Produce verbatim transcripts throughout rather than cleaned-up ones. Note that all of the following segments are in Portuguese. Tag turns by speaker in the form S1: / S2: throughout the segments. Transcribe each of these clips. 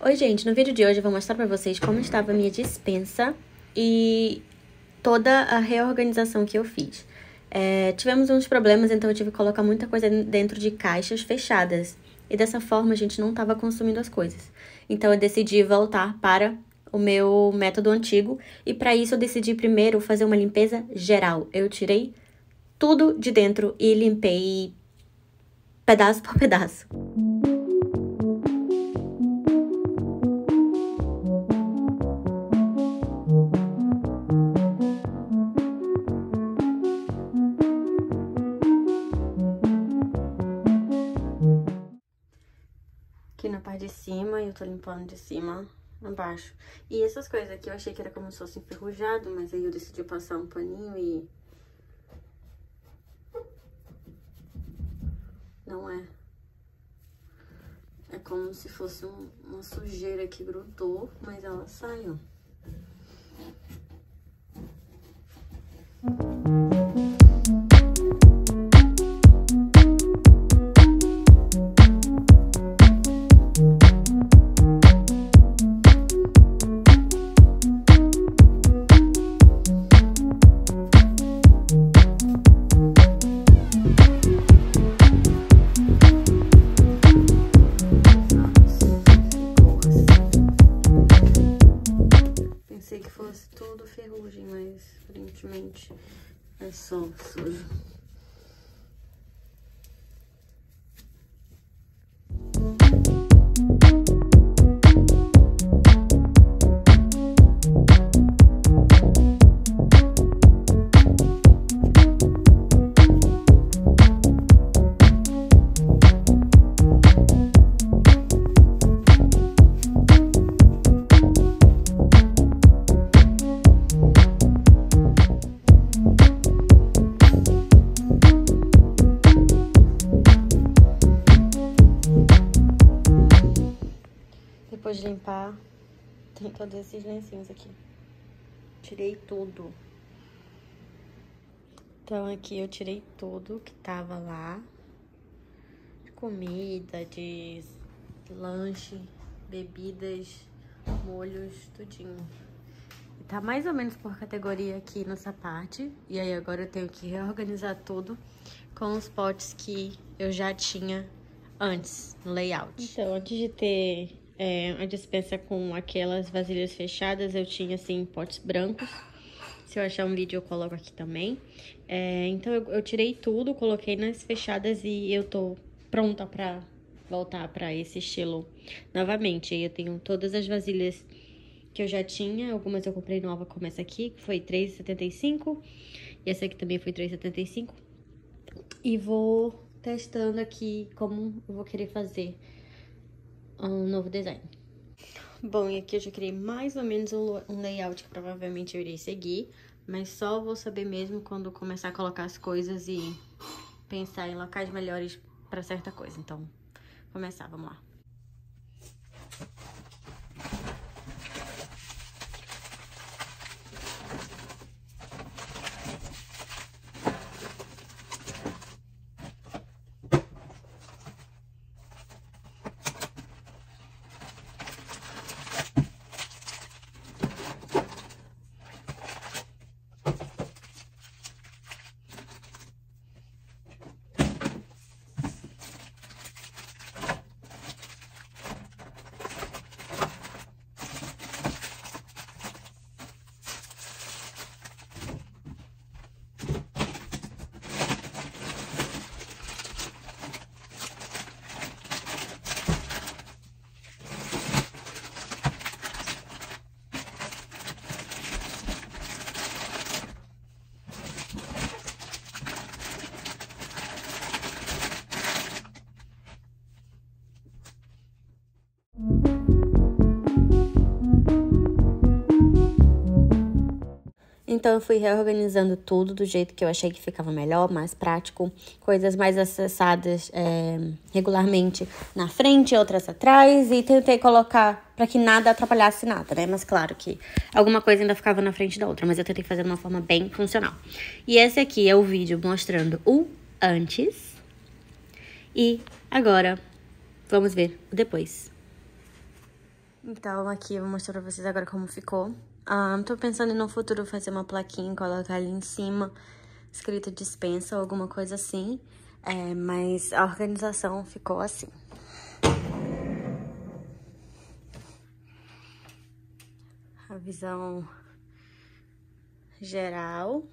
S1: Oi, gente, no vídeo de hoje eu vou mostrar pra vocês como estava a minha despensa e toda a reorganização que eu fiz. É, tivemos uns problemas, então eu tive que colocar muita coisa dentro de caixas fechadas. E dessa forma a gente não estava consumindo as coisas. Então eu decidi voltar para o meu método antigo e para isso eu decidi primeiro fazer uma limpeza geral. Eu tirei tudo de dentro e limpei pedaço por pedaço. Aqui na parte de cima, eu tô limpando de cima a baixo. E essas coisas aqui eu achei que era como se fosse enferrujado, mas aí eu decidi passar um paninho e... não é. É como se fosse um, uma sujeira que grudou, mas ela saiu. Pensei que fosse tudo ferrugem, mas aparentemente é só sujo. Depois de limpar, tem todos esses lencinhos aqui. Tirei tudo. Então aqui eu tirei tudo que tava lá. De comida, de lanche, bebidas, molhos, tudinho. E tá mais ou menos por categoria aqui nessa parte. E aí agora eu tenho que reorganizar tudo com os potes que eu já tinha antes no layout. Então, antes de ter... É, a despensa com aquelas vasilhas fechadas, eu tinha, assim, potes brancos. Se eu achar um vídeo, eu coloco aqui também. É, então, eu, eu tirei tudo, coloquei nas fechadas e eu tô pronta pra voltar pra esse estilo novamente. Aí eu tenho todas as vasilhas que eu já tinha. Algumas eu comprei nova, como essa aqui, que foi três reais e setenta e cinco centavos. E essa aqui também foi três reais e setenta e cinco centavos. E vou testando aqui como eu vou querer fazer um novo design. Bom, e aqui eu já criei mais ou menos um layout que provavelmente eu irei seguir, mas só vou saber mesmo quando começar a colocar as coisas e pensar em locais melhores para certa coisa. Então, começar, vamos lá. Então, eu fui reorganizando tudo do jeito que eu achei que ficava melhor, mais prático. Coisas mais acessadas é, regularmente na frente, outras atrás. E tentei colocar para que nada atrapalhasse nada, né? Mas claro que alguma coisa ainda ficava na frente da outra. Mas eu tentei fazer de uma forma bem funcional. E esse aqui é o vídeo mostrando o antes. E agora, vamos ver o depois. Então, aqui eu vou mostrar pra vocês agora como ficou. Ah, tô pensando em no futuro fazer uma plaquinha e colocar ali em cima, escrito dispensa ou alguma coisa assim. É, mas a organização ficou assim. A visão geral.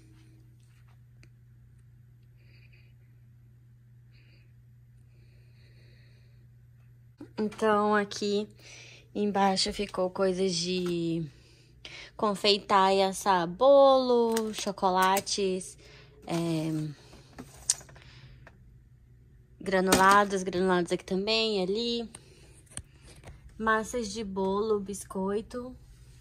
S1: Então, aqui embaixo ficou coisas de confeitar e assar bolo, chocolates, é, granulados, granulados aqui também, ali. Massas de bolo, biscoito.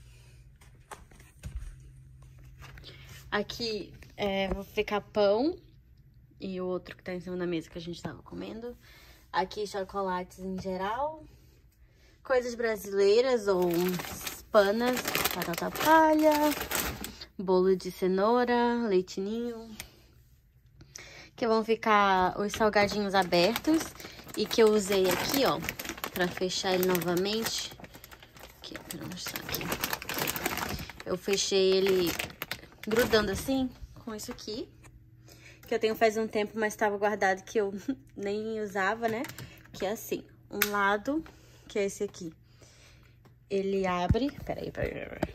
S1: Aqui é, vou ficar pão e o outro que tá em cima da mesa que a gente tava comendo. Aqui chocolates em geral. Coisas brasileiras ou panas, batata palha, bolo de cenoura, leitinho. Que vão ficar os salgadinhos abertos e que eu usei aqui, ó, pra fechar ele novamente. Aqui, pra mostrar aqui. Eu fechei ele grudando assim, com isso aqui. Que eu tenho faz um tempo, mas estava guardado que eu nem usava, né? Que é assim, um lado, que é esse aqui. Ele abre... Peraí, peraí, peraí.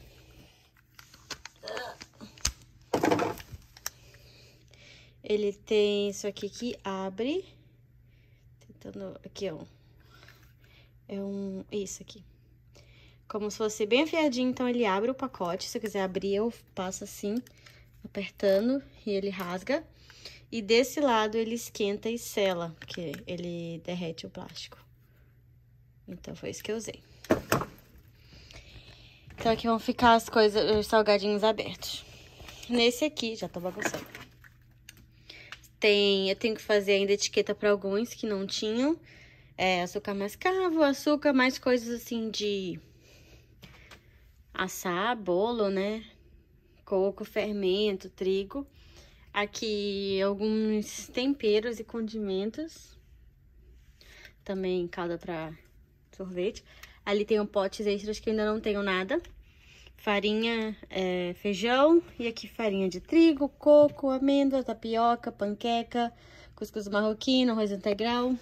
S1: Ele tem isso aqui que abre. Tentando... Aqui, ó. É um... Isso aqui. Como se fosse bem afiadinho, então ele abre o pacote. Se eu quiser abrir, eu passo assim, apertando, e ele rasga. E desse lado ele esquenta e sela, porque ele derrete o plástico. Então foi isso que eu usei. Então aqui vão ficar as coisas, os salgadinhos abertos. Nesse aqui, já tô bagunçando. Tem, eu tenho que fazer ainda etiqueta para alguns que não tinham. É, açúcar mascavo, açúcar, mais coisas assim de assar, bolo, né? Coco, fermento, trigo. Aqui alguns temperos e condimentos. Também calda para sorvete. Ali tem um potes extras que eu ainda não tenho nada. Farinha, é, feijão. E aqui farinha de trigo, coco, amêndoa, tapioca, panqueca, cuscuz marroquino, arroz integral.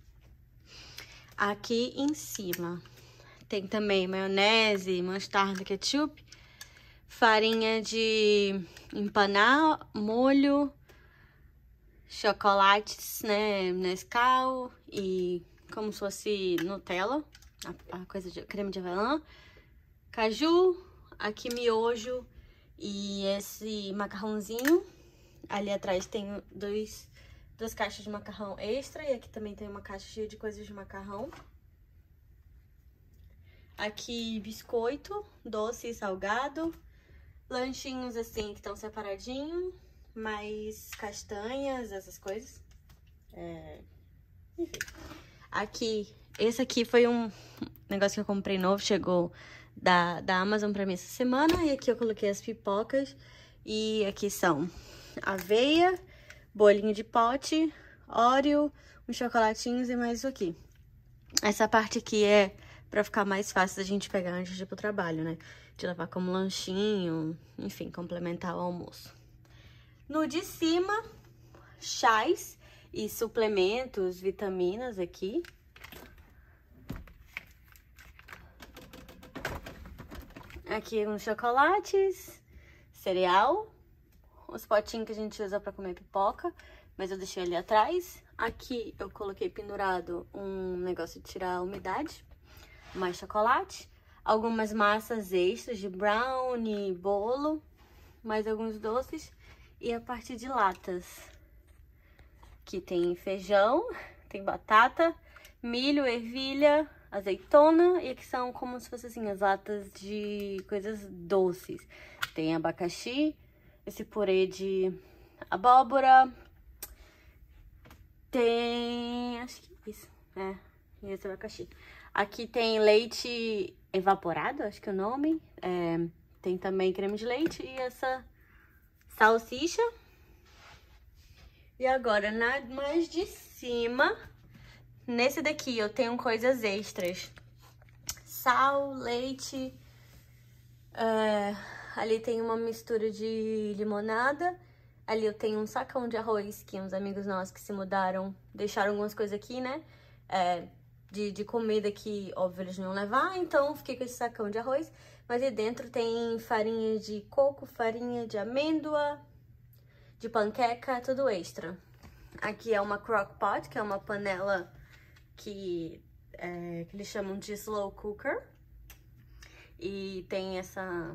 S1: Aqui em cima tem também maionese, mostarda, ketchup. Farinha de empanar, molho, chocolates, né, Nescau e como se fosse Nutella, a, a coisa de creme de avelã, caju, aqui miojo e esse macarrãozinho. Ali atrás tem dois, duas caixas de macarrão extra e aqui também tem uma caixa cheia de coisas de macarrão. Aqui biscoito, doce e salgado. Lanchinhos assim que estão separadinhos, mais castanhas, essas coisas. É... Enfim. Aqui, esse aqui foi um negócio que eu comprei novo, chegou da, da Amazon pra mim essa semana. E aqui eu coloquei as pipocas. E aqui são aveia, bolinho de pote, Oreo, uns chocolatinhos e mais isso aqui. Essa parte aqui é pra ficar mais fácil da gente pegar antes de ir pro trabalho, né? De levar como lanchinho, enfim, complementar o almoço. No de cima, chás e suplementos, vitaminas aqui. Aqui uns chocolates, cereal, os potinhos que a gente usa pra comer pipoca, mas eu deixei ali atrás. Aqui eu coloquei pendurado um negócio de tirar a umidade, mais chocolate. Algumas massas extras de brownie, bolo, mais alguns doces e a parte de latas. Aqui tem feijão, tem batata, milho, ervilha, azeitona e aqui são como se fossem assim, as latas de coisas doces. Tem abacaxi, esse purê de abóbora, tem... acho que é isso, é, e esse abacaxi. Aqui tem leite evaporado, acho que é o nome. É, tem também creme de leite e essa salsicha. E agora, na mais de cima, nesse daqui eu tenho coisas extras. sal, leite. É, ali tem uma mistura de limonada. Ali eu tenho um sacão de arroz que uns amigos nossos que se mudaram deixaram algumas coisas aqui, né? É, de, de comida que, óbvio, eles não iam levar, então fiquei com esse sacão de arroz. Mas aí dentro tem farinha de coco, farinha de amêndoa, de panqueca, tudo extra. Aqui é uma crock pot, que é uma panela que, é, que eles chamam de slow cooker. E tem essa...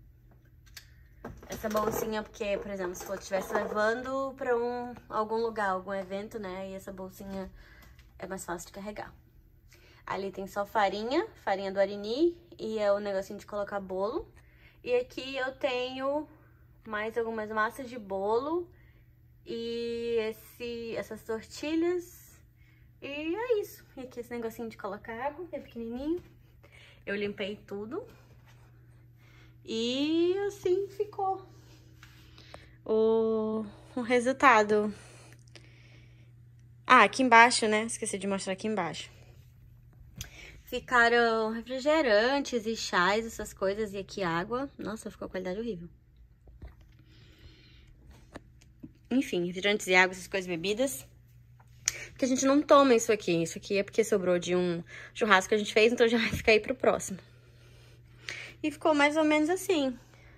S1: Essa bolsinha, porque, por exemplo, se eu estivesse levando pra um, algum lugar, algum evento, né? E essa bolsinha é mais fácil de carregar. Ali tem só farinha, farinha do Arini, e é o negocinho de colocar bolo. E aqui eu tenho mais algumas massas de bolo e esse, essas tortilhas. E é isso. E aqui esse negocinho de colocar água, que é pequenininho. Eu limpei tudo. E assim ficou o, o resultado. Ah, aqui embaixo, né? Esqueci de mostrar aqui embaixo. Ficaram refrigerantes e chás, essas coisas, e aqui água. Nossa, ficou qualidade horrível. Enfim, refrigerantes e água, essas coisas, bebidas. Porque a gente não toma isso aqui. Isso aqui é porque sobrou de um churrasco que a gente fez, então já vai ficar aí pro próximo. E ficou mais ou menos assim.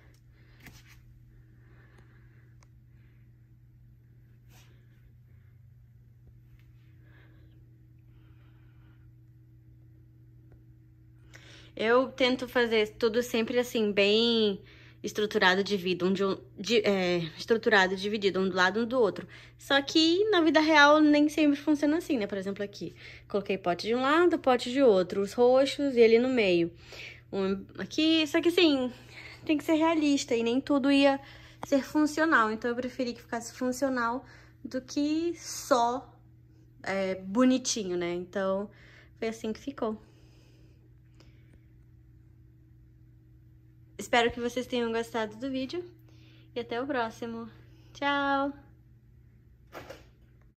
S1: Eu tento fazer tudo sempre assim, bem estruturado, dividido, um de, de, é, estruturado, dividido, um do lado, um do outro. Só que na vida real nem sempre funciona assim, né? Por exemplo, aqui, coloquei pote de um lado, pote de outro, os roxos e ali no meio. Um aqui, só que assim, tem que ser realista e nem tudo ia ser funcional. Então eu preferi que ficasse funcional do que só é, bonitinho, né? Então foi assim que ficou. Espero que vocês tenham gostado do vídeo e até o próximo. Tchau!